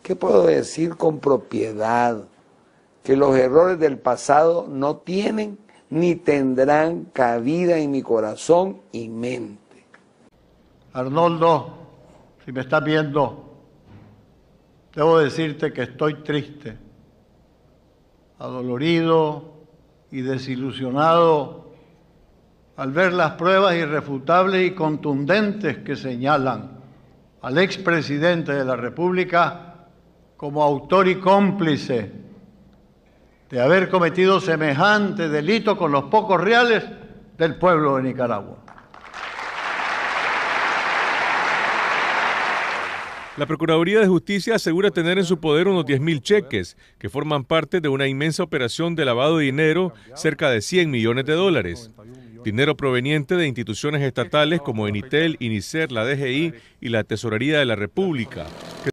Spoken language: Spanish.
¿qué puedo decir con propiedad? Que los errores del pasado no tienen ni tendrán cabida en mi corazón y mente. Arnoldo, si me estás viendo, debo decirte que estoy triste, adolorido y desilusionado al ver las pruebas irrefutables y contundentes que señalan al expresidente de la República como autor y cómplice de haber cometido semejante delito con los pocos reales del pueblo de Nicaragua. La Procuraduría de Justicia asegura tener en su poder unos 10.000 cheques que forman parte de una inmensa operación de lavado de dinero, cerca de 100 millones de dólares. Dinero proveniente de instituciones estatales como Enitel, Inicer, la DGI y la Tesorería de la República.